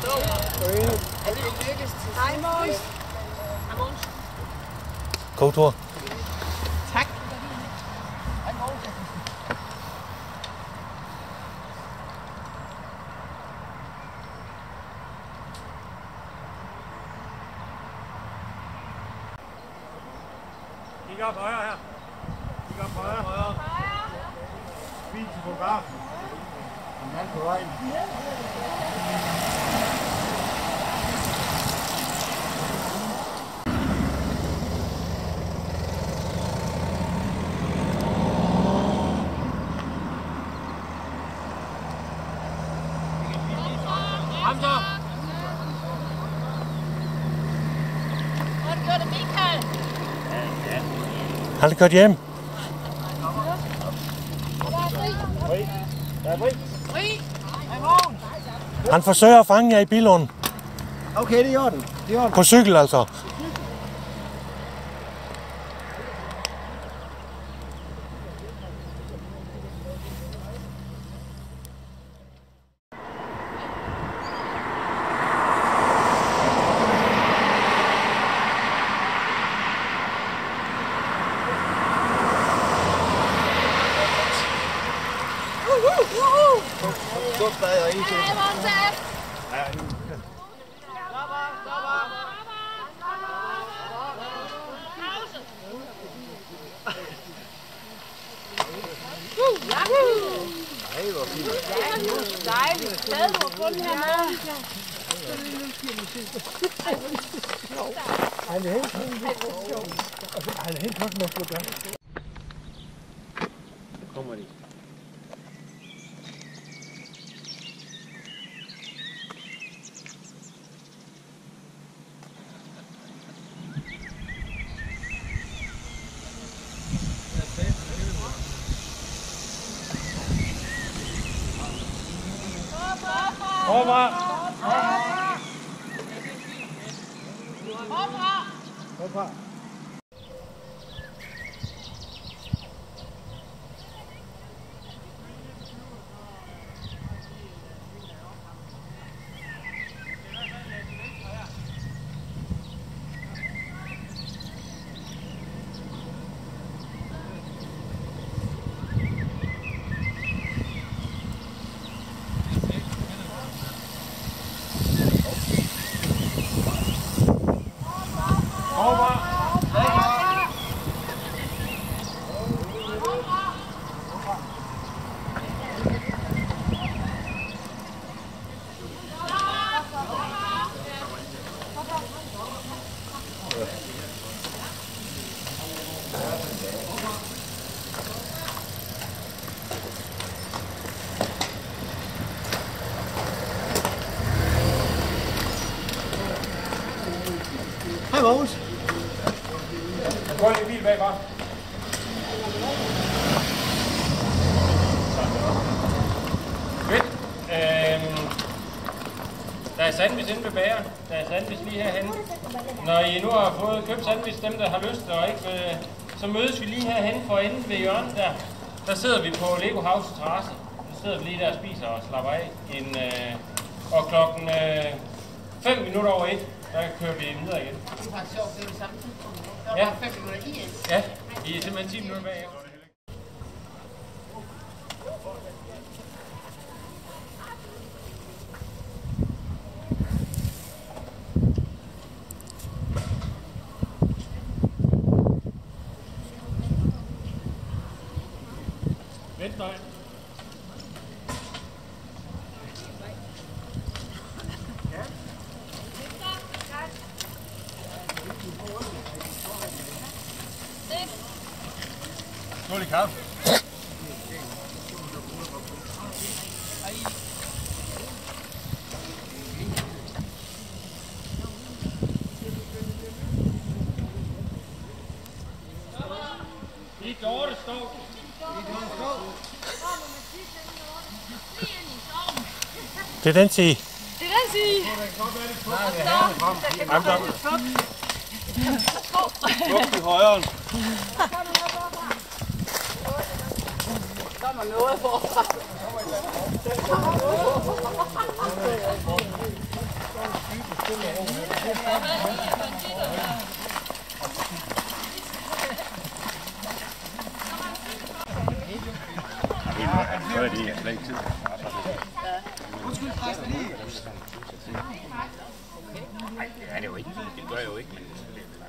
Er det lykkes til? Hej, Måns. Hej, Måns. God tur. Tak. Kig op højre her. Kig op højre. Vis til fotografen. Han er på vejen. Kom så! Hvordan gør det, Michael? Han er kørt hjem. Der er fri. Fri! Hej, Måns. Han forsøger at fange jer i Billund. Okay, det er i orden. Det er i orden. På cykel altså. Stop bad og en til. Hej, Måns. Ej, hvor fint. Dejligt. Bad du på den her morgen? Han er helt godt med på det. Kommer de. Hvorfra? Hej, Måns. Jeg går lige bil bag bare. Fedt. Der er sandwich inde ved bageren. Der er sandwich lige herhenne. Når I nu har fået købt sandwich, dem der har lyst og ikke vil, så mødes vi lige herhenne for enden ved hjørnet der. Der sidder vi på Lego House terrasse. Så sidder vi lige der og spiser og slapper af. Og klokken 5 minutter over 1, der kører vi videre igen. Det er faktisk sjovt, det er det samme tidspunkt. Der Ja. var 5 minutter i et. Ja, I er simpelthen 10 minutter bagefter. Vent dig. Skål i kaffe. I Dorte står. Det er den side. Det er den sige. Luft i højre. Der var noget forfra.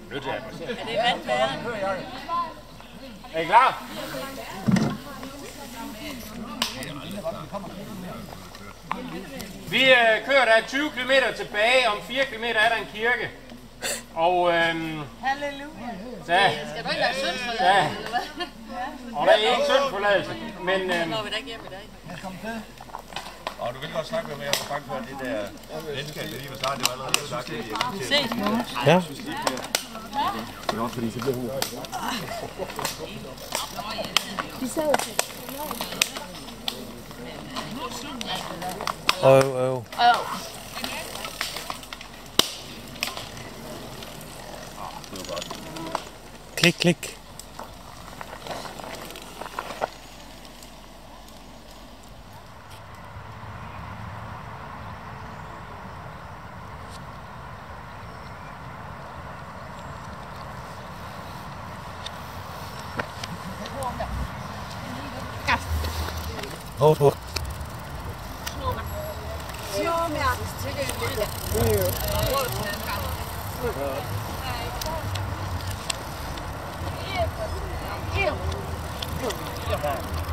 nødt til at adressere. Er det vandbæreren? Er I klar? Vi kører der 20 km tilbage. Om 4 km er der en kirke. Og Halleluja. ja, Skal du ikke have syndforladelse, eller hvad? og der er ikke syndforladelse, men Når vi da ikke hjem i dag. Og du vil godt snakke med mig, for bange for det der venskab, der lige var startet, det var allerede sagt, det Ses, Mogens. Ja. Klik, klik. Hårdt. Ew.